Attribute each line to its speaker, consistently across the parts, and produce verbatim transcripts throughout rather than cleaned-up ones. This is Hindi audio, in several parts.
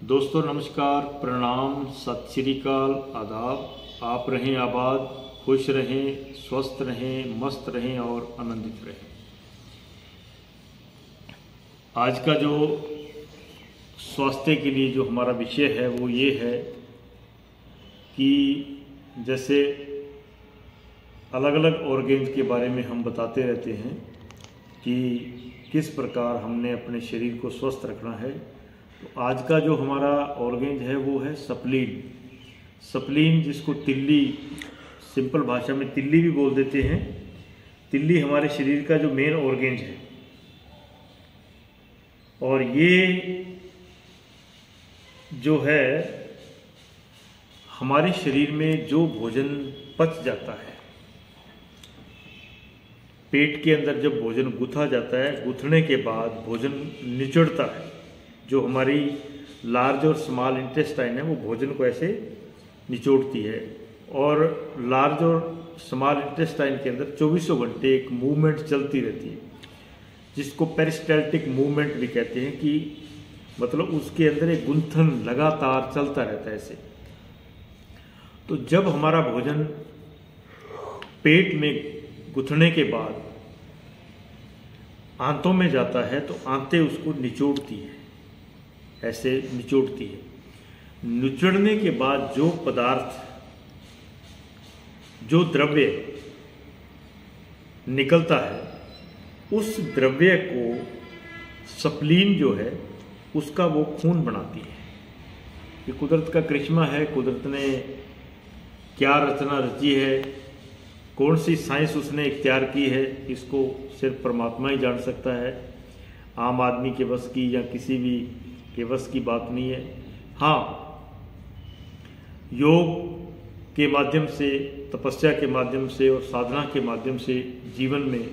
Speaker 1: दोस्तों नमस्कार, प्रणाम, सत श्री अकाल, आदाब। आप रहें आबाद, खुश रहें, स्वस्थ रहें, मस्त रहें और आनंदित रहें। आज का जो स्वास्थ्य के लिए जो हमारा विषय है वो ये है कि जैसे अलग अलग ऑर्गेन्स के बारे में हम बताते रहते हैं कि किस प्रकार हमने अपने शरीर को स्वस्थ रखना है। तो आज का जो हमारा ऑर्गेन है वो है स्प्लीन। स्प्लीन जिसको तिल्ली, सिंपल भाषा में तिल्ली भी बोल देते हैं। तिल्ली हमारे शरीर का जो मेन ऑर्गेन है और ये जो है हमारे शरीर में जो भोजन पच जाता है, पेट के अंदर जब भोजन गुथा जाता है, गुथने के बाद भोजन निचड़ता है, जो हमारी लार्ज और स्मॉल इंटेस्टाइन है वो भोजन को ऐसे निचोड़ती है। और लार्ज और स्मॉल इंटेस्टाइन के अंदर चौबीसों घंटे एक मूवमेंट चलती रहती है, जिसको पेरिस्टाल्टिक मूवमेंट भी कहते हैं, कि मतलब उसके अंदर एक गुंथन लगातार चलता रहता है ऐसे। तो जब हमारा भोजन पेट में गुथने के बाद आंतों में जाता है तो आंतें उसको निचोड़ती है, ऐसे निचोड़ती है। निचोड़ने के बाद जो पदार्थ, जो द्रव्य निकलता है, उस द्रव्य को स्प्लीन जो है उसका वो खून बनाती है। ये कुदरत का करिश्मा है। कुदरत ने क्या रचना रची है, कौन सी साइंस उसने इख्तियार की है, इसको सिर्फ परमात्मा ही जान सकता है। आम आदमी के बस की या किसी भी के बस की बात नहीं है। हाँ, योग के माध्यम से, तपस्या के माध्यम से और साधना के माध्यम से जीवन में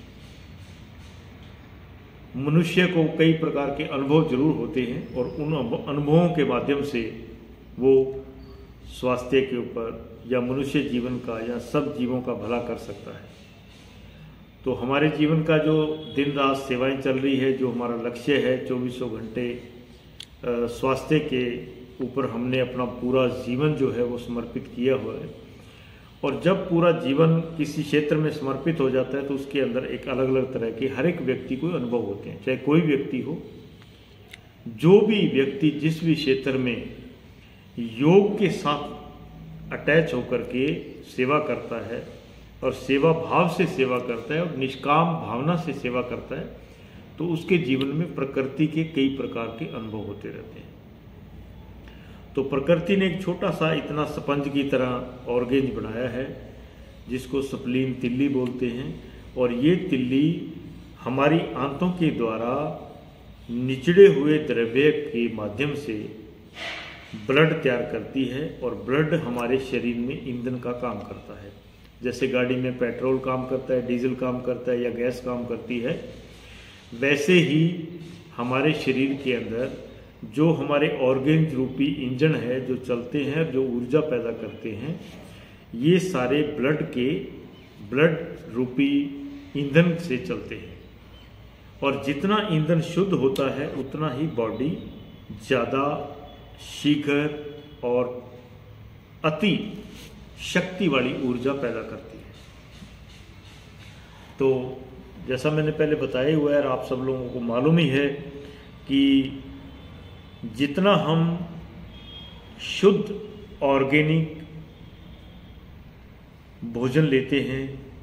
Speaker 1: मनुष्य को कई प्रकार के अनुभव जरूर होते हैं और उन अनुभवों के माध्यम से वो स्वास्थ्य के ऊपर या मनुष्य जीवन का या सब जीवों का भला कर सकता है। तो हमारे जीवन का जो दिन रात सेवाएं चल रही है, जो हमारा लक्ष्य है, चौबीसों घंटे स्वास्थ्य के ऊपर हमने अपना पूरा जीवन जो है वो समर्पित किया हुआ है। और जब पूरा जीवन किसी क्षेत्र में समर्पित हो जाता है तो उसके अंदर एक अलग अलग तरह के हर एक व्यक्ति को अनुभव होते हैं, चाहे कोई व्यक्ति हो। जो भी व्यक्ति जिस भी क्षेत्र में योग के साथ अटैच होकर के सेवा करता है और सेवा भाव से सेवा करता है और निष्काम भावना से सेवा करता है, तो उसके जीवन में प्रकृति के कई प्रकार के अनुभव होते रहते हैं। तो प्रकृति ने एक छोटा सा इतना स्पंज की तरह ऑर्गेन बनाया है जिसको स्प्लीन, तिल्ली बोलते हैं। और ये तिल्ली हमारी आंतों के द्वारा निचड़े हुए द्रव्य के माध्यम से ब्लड तैयार करती है और ब्लड हमारे शरीर में ईंधन का काम करता है। जैसे गाड़ी में पेट्रोल काम करता है, डीजल काम करता है या गैस काम करती है, वैसे ही हमारे शरीर के अंदर जो हमारे ऑर्गेन रूपी इंजन है, जो चलते हैं, जो ऊर्जा पैदा करते हैं, ये सारे ब्लड के ब्लड रूपी ईंधन से चलते हैं। और जितना ईंधन शुद्ध होता है उतना ही बॉडी ज़्यादा शीघ्र और अति शक्ति वाली ऊर्जा पैदा करती है। तो जैसा मैंने पहले बताया हुआ है और आप सब लोगों को मालूम ही है कि जितना हम शुद्ध ऑर्गेनिक भोजन लेते हैं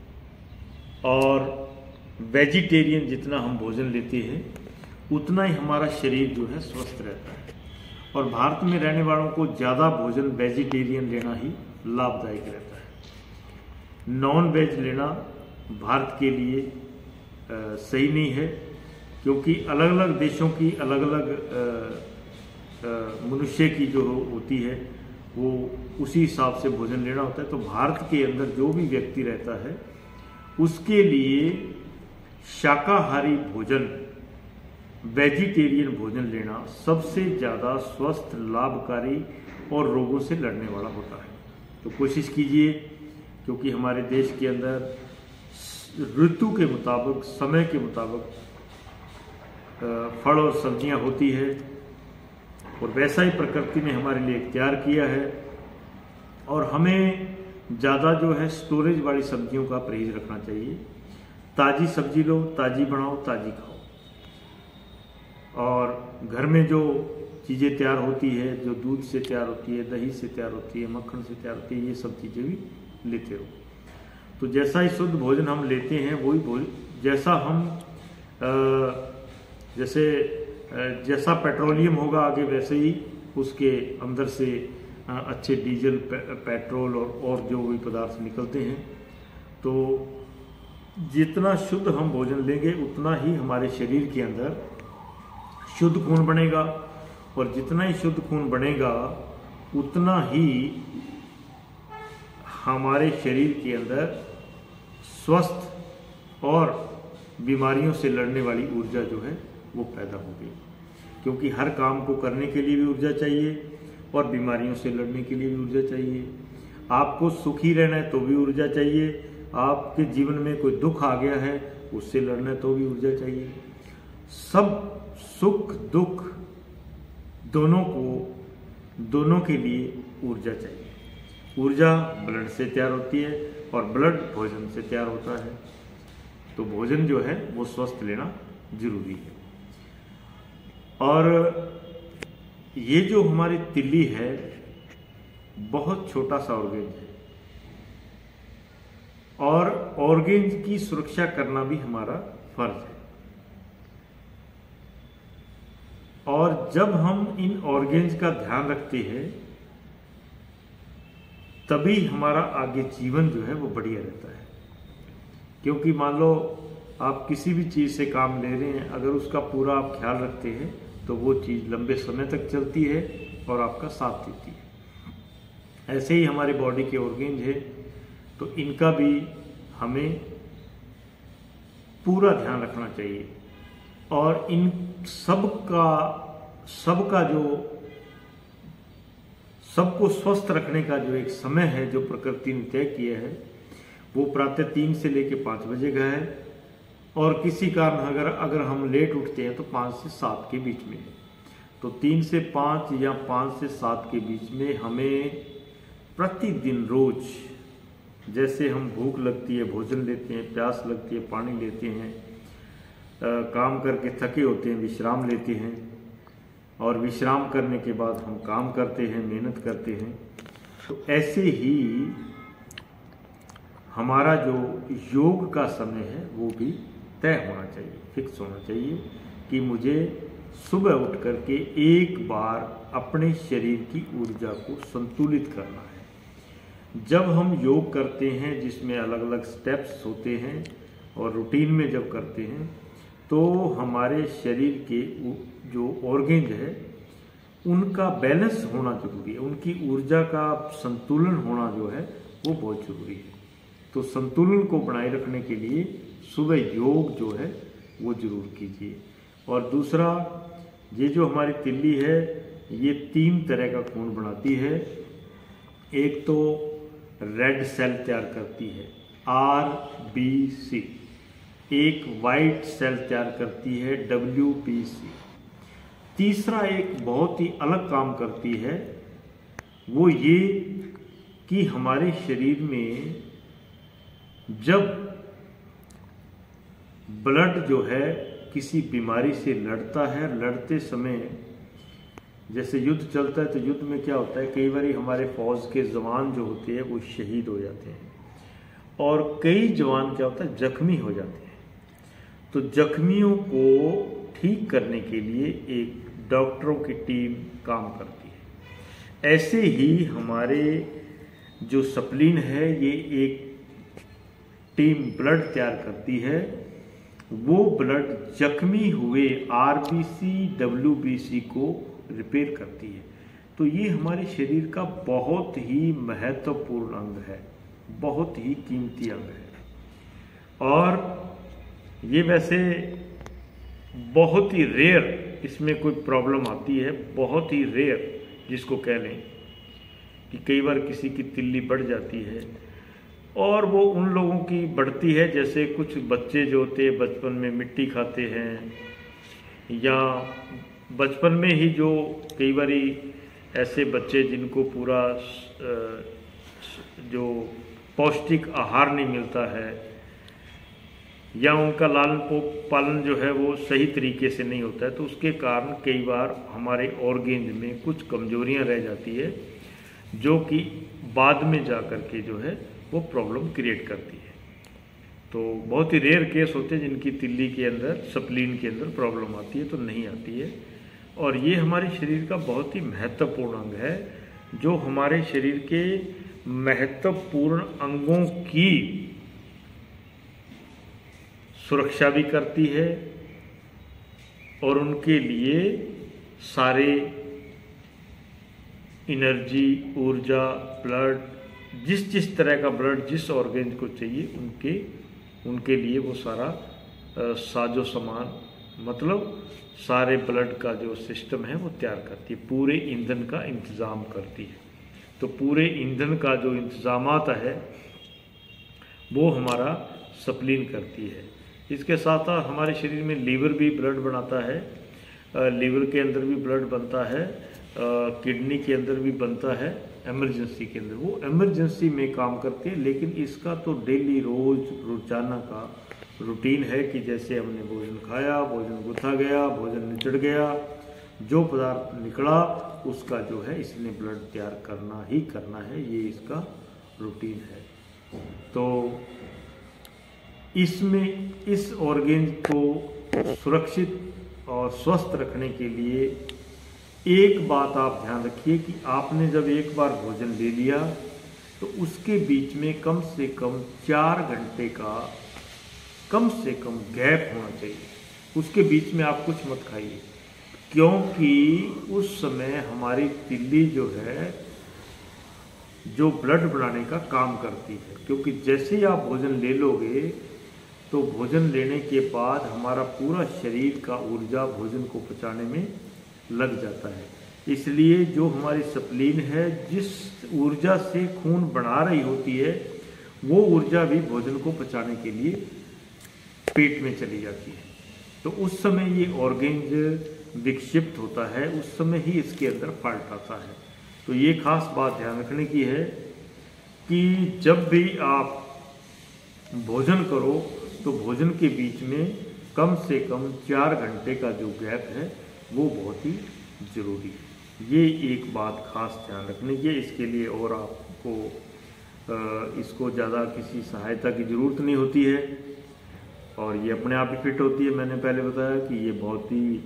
Speaker 1: और वेजिटेरियन जितना हम भोजन लेते हैं, उतना ही हमारा शरीर जो है स्वस्थ रहता है। और भारत में रहने वालों को ज़्यादा भोजन वेजिटेरियन लेना ही लाभदायक रहता है। नॉन वेज लेना भारत के लिए आ, सही नहीं है, क्योंकि अलग अलग देशों की अलग अलग मनुष्य की जो होती है वो उसी हिसाब से भोजन लेना होता है। तो भारत के अंदर जो भी व्यक्ति रहता है उसके लिए शाकाहारी भोजन, वेजिटेरियन भोजन लेना सबसे ज़्यादा स्वस्थ, लाभकारी और रोगों से लड़ने वाला होता है। तो कोशिश कीजिए, क्योंकि हमारे देश के अंदर ऋतु के मुताबिक, समय के मुताबिक फल और सब्जियां होती है, और वैसा ही प्रकृति ने हमारे लिए तैयार किया है। और हमें ज़्यादा जो है स्टोरेज वाली सब्जियों का परहेज रखना चाहिए। ताज़ी सब्जी लो, ताज़ी बनाओ, ताज़ी खाओ। और घर में जो चीज़ें तैयार होती है, जो दूध से तैयार होती है, दही से तैयार होती है, मक्खन से तैयार होती है, ये सब चीज़ें भी लेते रहो। तो जैसा ही शुद्ध भोजन हम लेते हैं वही भोजन, जैसा हम जैसे जैसा पेट्रोलियम होगा आगे, वैसे ही उसके अंदर से अच्छे डीजल, पेट्रोल और, और जो भी पदार्थ निकलते हैं। तो जितना शुद्ध हम भोजन लेंगे उतना ही हमारे शरीर के अंदर शुद्ध खून बनेगा, और जितना ही शुद्ध खून बनेगा उतना ही हमारे शरीर के अंदर स्वस्थ और बीमारियों से लड़ने वाली ऊर्जा जो है वो पैदा होगी। क्योंकि हर काम को करने के लिए भी ऊर्जा चाहिए और बीमारियों से लड़ने के लिए भी ऊर्जा चाहिए। आपको सुखी रहना है तो भी ऊर्जा चाहिए, आपके जीवन में कोई दुख आ गया है उससे लड़ना है तो भी ऊर्जा चाहिए। सब सुख दुख दोनों को दोनों के लिए ऊर्जा चाहिए। ऊर्जा ब्लड से तैयार होती है और ब्लड भोजन से तैयार होता है। तो भोजन जो है वो स्वस्थ लेना जरूरी है। और ये जो हमारी तिल्ली है बहुत छोटा सा ऑर्गेन है, और ऑर्गेन की सुरक्षा करना भी हमारा फर्ज है। और जब हम इन ऑर्गेन्स का ध्यान रखते हैं तभी हमारा आगे जीवन जो है वो बढ़िया रहता है। क्योंकि मान लो आप किसी भी चीज़ से काम ले रहे हैं, अगर उसका पूरा आप ख्याल रखते हैं तो वो चीज़ लंबे समय तक चलती है और आपका साथ देती है। ऐसे ही हमारे बॉडी के ऑर्गेन्स है, तो इनका भी हमें पूरा ध्यान रखना चाहिए। और इन सब का सब का जो सबको स्वस्थ रखने का जो एक समय है जो प्रकृति ने तय किया है वो प्रातः तीन से लेकर पाँच बजे का है। और किसी कारण अगर अगर हम लेट उठते हैं तो पाँच से सात के बीच में है। तो तीन से पाँच या पाँच से सात के बीच में हमें प्रतिदिन रोज, जैसे हम भूख लगती है भोजन लेते हैं, प्यास लगती है पानी लेते हैं, आ, काम करके थके होते हैं विश्राम लेते हैं, और विश्राम करने के बाद हम काम करते हैं, मेहनत करते हैं। तो ऐसे ही हमारा जो योग का समय है वो भी तय होना चाहिए, फिक्स होना चाहिए कि मुझे सुबह उठ करके एक बार अपने शरीर की ऊर्जा को संतुलित करना है। जब हम योग करते हैं जिसमें अलग अलग स्टेप्स होते हैं और रूटीन में जब करते हैं तो हमारे शरीर के जो ऑर्गेन है उनका बैलेंस होना जरूरी है, उनकी ऊर्जा का संतुलन होना जो है वो बहुत जरूरी है। तो संतुलन को बनाए रखने के लिए सुबह योग जो है वो जरूर कीजिए। और दूसरा, ये जो हमारी तिल्ली है ये तीन तरह का खून बनाती है। एक तो रेड सेल तैयार करती है आर बी सी, एक वाइट सेल तैयार करती है डब्ल्यू बी सी, तीसरा एक बहुत ही अलग काम करती है वो ये कि हमारे शरीर में जब ब्लड जो है किसी बीमारी से लड़ता है, लड़ते समय जैसे युद्ध चलता है तो युद्ध में क्या होता है, कई बार हमारे फौज के जवान जो होते हैं वो शहीद हो जाते हैं और कई जवान क्या होता है जख्मी हो जाते हैं। तो जख्मियों को ठीक करने के लिए एक डॉक्टरों की टीम काम करती है। ऐसे ही हमारे जो स्प्लीन है ये एक टीम ब्लड तैयार करती है, वो ब्लड जख्मी हुए आरबीसी डब्ल्यूबीसी को रिपेयर करती है। तो ये हमारे शरीर का बहुत ही महत्वपूर्ण अंग है, बहुत ही कीमती अंग है। और ये वैसे बहुत ही रेयर इसमें कोई प्रॉब्लम आती है, बहुत ही रेयर जिसको कह लें कि कई बार किसी की तिल्ली बढ़ जाती है और वो उन लोगों की बढ़ती है जैसे कुछ बच्चे जो होते हैं बचपन में मिट्टी खाते हैं या बचपन में ही जो कई बारी ऐसे बच्चे जिनको पूरा जो पौष्टिक आहार नहीं मिलता है या उनका लालन पालन जो है वो सही तरीके से नहीं होता है, तो उसके कारण कई बार हमारे ऑर्गेन्स में कुछ कमजोरियां रह जाती है जो कि बाद में जा कर के जो है वो प्रॉब्लम क्रिएट करती है। तो बहुत ही रेयर केस होते हैं जिनकी तिल्ली के अंदर स्प्लीन के अंदर प्रॉब्लम आती है, तो नहीं आती है। और ये हमारे शरीर का बहुत ही महत्वपूर्ण अंग है जो हमारे शरीर के महत्वपूर्ण अंगों की सुरक्षा भी करती है और उनके लिए सारे एनर्जी, ऊर्जा, ब्लड, जिस जिस तरह का ब्लड जिस ऑर्गेन को चाहिए उनके उनके लिए वो सारा साजो सामान, मतलब सारे ब्लड का जो सिस्टम है वो तैयार करती है, पूरे ईंधन का इंतज़ाम करती है। तो पूरे ईंधन का जो इंतज़ामात है वो हमारा स्प्लीन करती है। इसके साथ साथ हमारे शरीर में लीवर भी ब्लड बनाता है, लीवर के अंदर भी ब्लड बनता है, किडनी के अंदर भी बनता है, एमरजेंसी के अंदर वो एमरजेंसी में काम करती है। लेकिन इसका तो डेली रोज रोजाना का रूटीन है कि जैसे हमने भोजन खाया, भोजन गुथा गया, भोजन निचड़ गया, जो पदार्थ निकला उसका जो है इसने ब्लड तैयार करना ही करना है, ये इसका रूटीन है। तो इसमें इस ऑर्गेन को सुरक्षित और स्वस्थ रखने के लिए एक बात आप ध्यान रखिए कि आपने जब एक बार भोजन ले लिया तो उसके बीच में कम से कम चार घंटे का कम से कम गैप होना चाहिए। उसके बीच में आप कुछ मत खाइए, क्योंकि उस समय हमारी तिल्ली जो है जो ब्लड बनाने का काम करती है। क्योंकि जैसे ही आप भोजन ले लोगे तो भोजन लेने के बाद हमारा पूरा शरीर का ऊर्जा भोजन को पचाने में लग जाता है। इसलिए जो हमारी स्प्लीन है जिस ऊर्जा से खून बना रही होती है वो ऊर्जा भी भोजन को पचाने के लिए पेट में चली जाती है। तो उस समय ये ऑर्गेन्स विक्षिप्त होता है, उस समय ही इसके अंदर फॉल्ट आता है। तो ये खास बात ध्यान रखने की है कि जब भी आप भोजन करो तो भोजन के बीच में कम से कम चार घंटे का जो गैप है वो बहुत ही ज़रूरी है। ये एक बात खास ध्यान रखने की है। इसके लिए और आपको इसको ज़्यादा किसी सहायता की ज़रूरत नहीं होती है और ये अपने आप ही फिट होती है। मैंने पहले बताया कि ये बहुत ही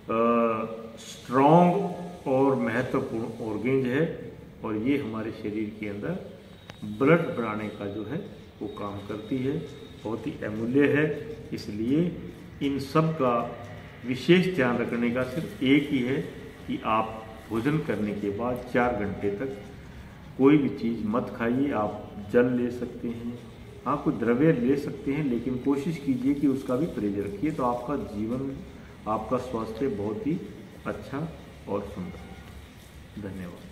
Speaker 1: स्ट्रॉन्ग और महत्वपूर्ण ऑर्गेन है और ये हमारे शरीर के अंदर ब्लड बनाने का जो है वो काम करती है, बहुत ही अमूल्य है। इसलिए इन सब का विशेष ध्यान रखने का सिर्फ एक ही है कि आप भोजन करने के बाद चार घंटे तक कोई भी चीज़ मत खाइए। आप जल ले सकते हैं, हाँ कुछ द्रव्य ले सकते हैं, लेकिन कोशिश कीजिए कि उसका भी परहेज रखिए, तो आपका जीवन, आपका स्वास्थ्य बहुत ही अच्छा और सुंदर। धन्यवाद।